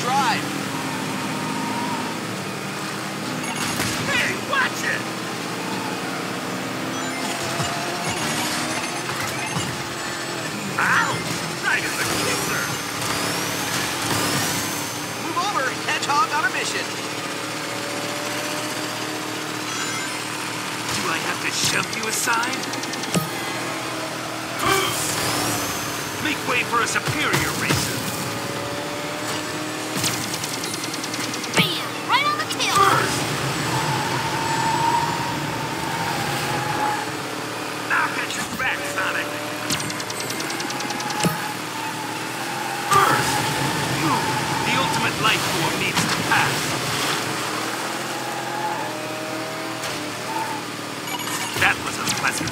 drive. Hey, watch it! Ow! Right in the kisser! Move over, Hedgehog on a mission. Do I have to shove you aside? Make way for a superior racer. Bam! Right on the kill! Knock at your back, Sonic. The ultimate life form needs to pass. That was unpleasant.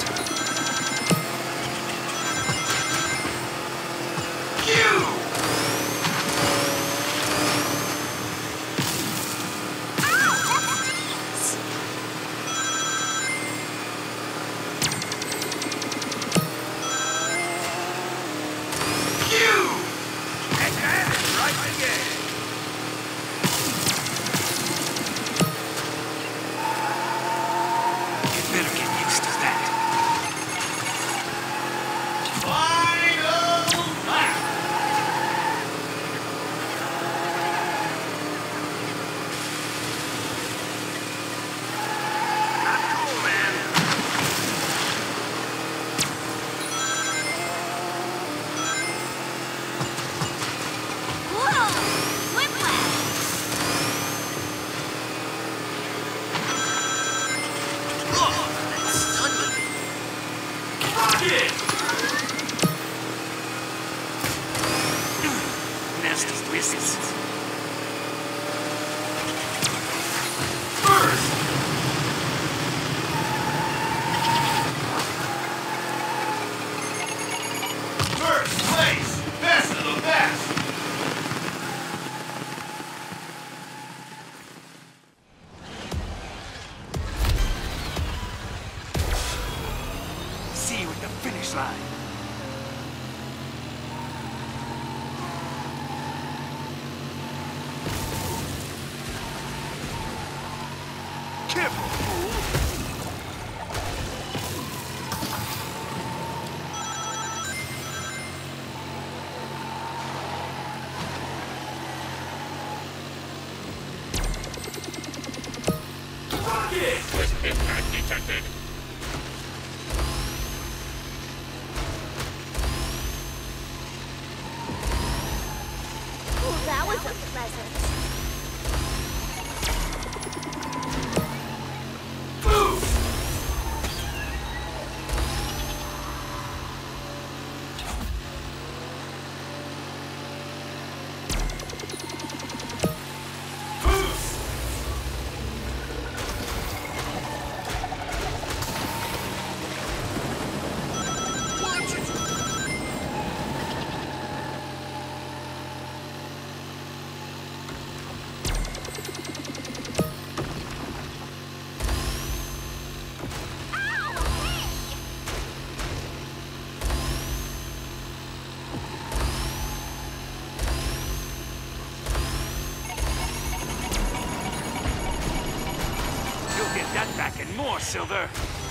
See you at the finish line. Careful, fool! Rocket! Impact detected. That was unpleasant. You'll get that back and more, Silver.